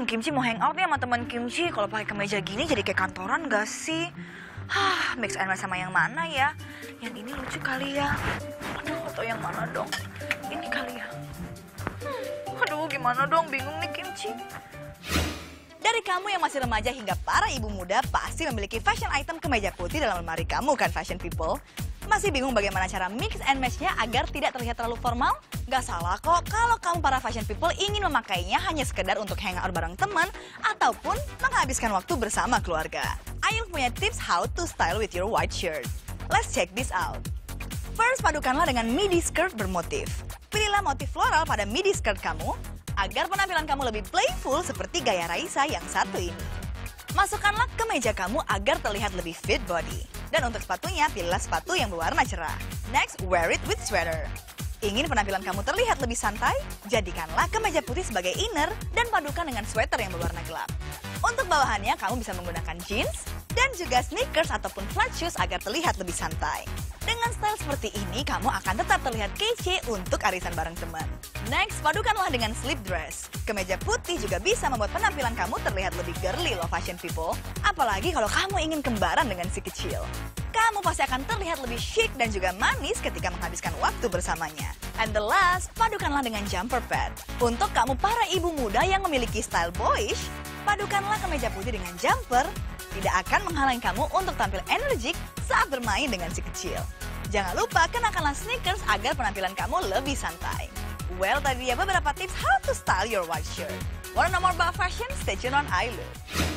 Kimchi mau hangout nih sama teman Kimchi. Kalau pakai kemeja gini jadi kayak kantoran gak sih? Mix and match sama yang mana ya? Yang ini lucu kali ya. Aduh, atau yang mana dong? Ini kali ya. Aduh, gimana dong? Bingung nih Kimchi. Dari kamu yang masih remaja hingga para ibu muda pasti memiliki fashion item kemeja putih dalam lemari kamu kan fashion people? Masih bingung bagaimana cara mix and match-nya agar tidak terlihat terlalu formal? Gak salah kok kalau kamu para fashion people ingin memakainya hanya sekedar untuk hangout bareng teman ataupun menghabiskan waktu bersama keluarga. Ayul punya tips how to style with your white shirt. Let's check this out. First, padukanlah dengan midi skirt bermotif. Pilihlah motif floral pada midi skirt kamu agar penampilan kamu lebih playful seperti gaya Raisa yang satu ini. Masukkanlah kemeja kamu agar terlihat lebih fit body. Dan untuk sepatunya, pilihlah sepatu yang berwarna cerah. Next, wear it with sweater. Ingin penampilan kamu terlihat lebih santai? Jadikanlah kemeja putih sebagai inner dan padukan dengan sweater yang berwarna gelap. Untuk bawahannya, kamu bisa menggunakan jeans dan juga sneakers ataupun flat shoes agar terlihat lebih santai. Dengan style seperti ini, kamu akan tetap terlihat kece untuk arisan bareng teman. Next, padukanlah dengan slip dress. Kemeja putih juga bisa membuat penampilan kamu terlihat lebih girly loh fashion people. Apalagi kalau kamu ingin kembaran dengan si kecil. Kamu pasti akan terlihat lebih chic dan juga manis ketika menghabiskan waktu bersamanya. And the last, padukanlah dengan jumper pad. Untuk kamu para ibu muda yang memiliki style boyish, padukanlah kemeja putih dengan jumper. Tidak akan menghalangi kamu untuk tampil energik saat bermain dengan si kecil. Jangan lupa kenakanlah sneakers agar penampilan kamu lebih santai. Well, tadi dia beberapa tips how to style your white shirt. Wanna know more about fashion? Stay tuned on iLook.